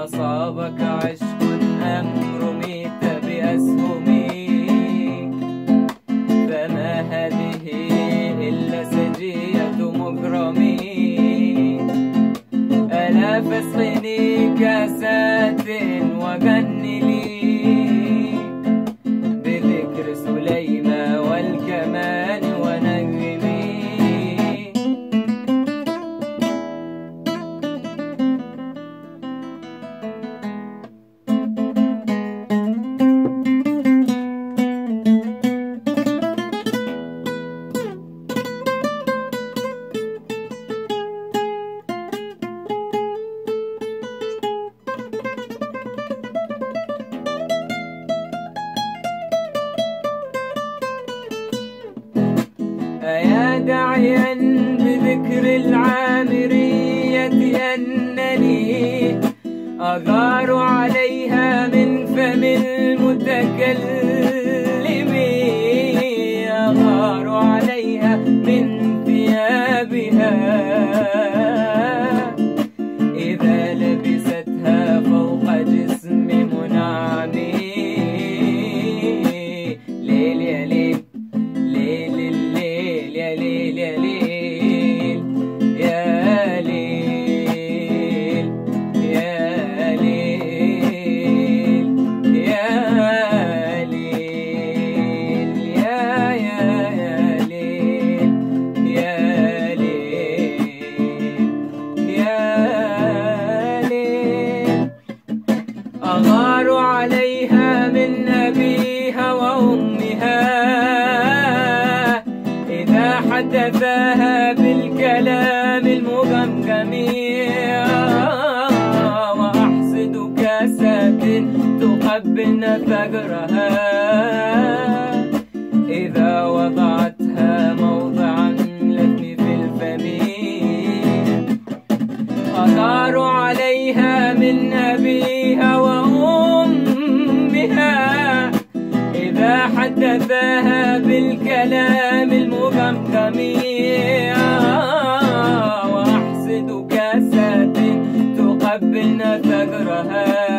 أصابك عشق أم رميت بأسهمي، فما هذه إلا سجية مكرمي. ألا فاسقني كاسات وغن لي بذكر سليمان والكمان ونغمي. أيا داعيا بذكر العامرية أنني أغار عليها من فم المتكلم، أغار عليها من ثيابها إذا لبستها فوق جسم منعم. ليل يا ليل ليل الليل يا ليل يا ليل يا ليل يا ليل يا ليل يا ليل يا ليل يا ليل. أغار عليها من أبيها وأمها إذا حدثاها بالكلام المغمغم، وأحسد كاسات تقبلن ثغرها إذا وضعتها موضع اللثم في الفم. أغار عليها من أبيها وأمها إذا حدثاها بالكلام المغمغم، وأحسد كاسات تقبلن ثغرها